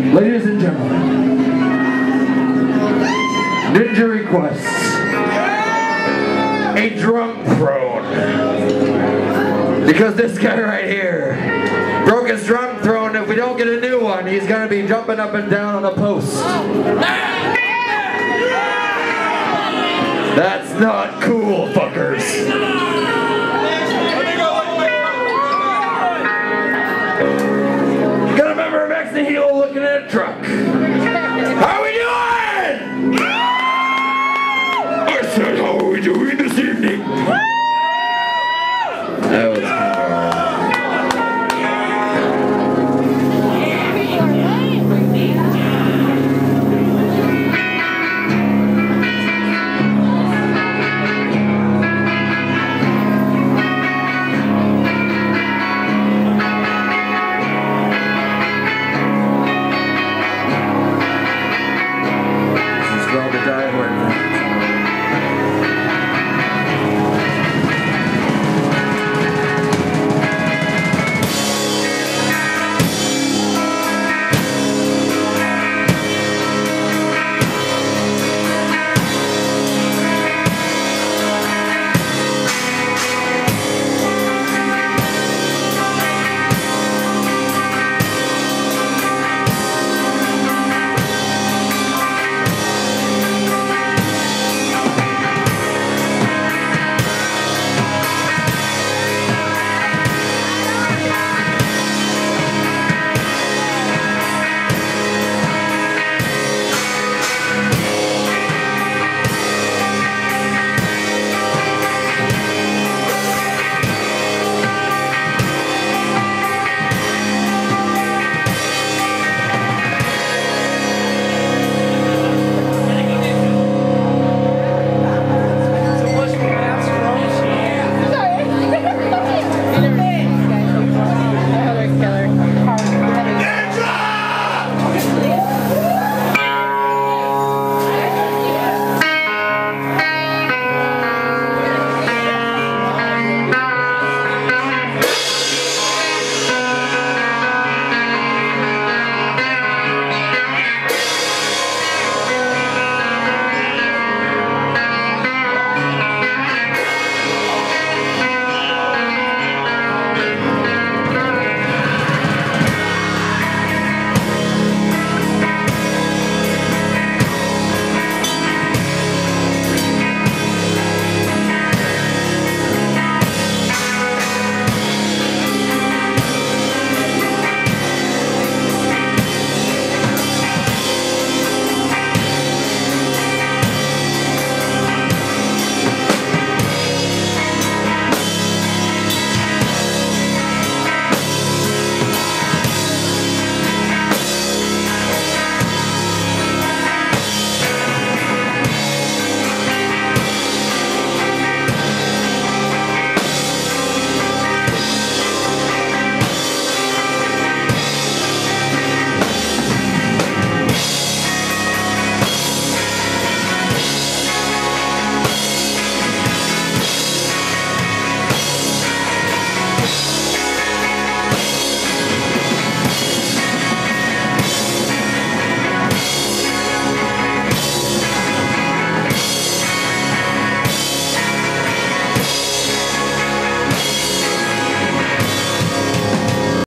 Ladies and gentlemen, Ninja requests a drunk throne. Because this guy right here broke his drunk throne. If we don't get a new one, he's gonna be jumping up and down on a post. That's not cool, fuckers. Got a member of Ex Nihilo looking at a truck.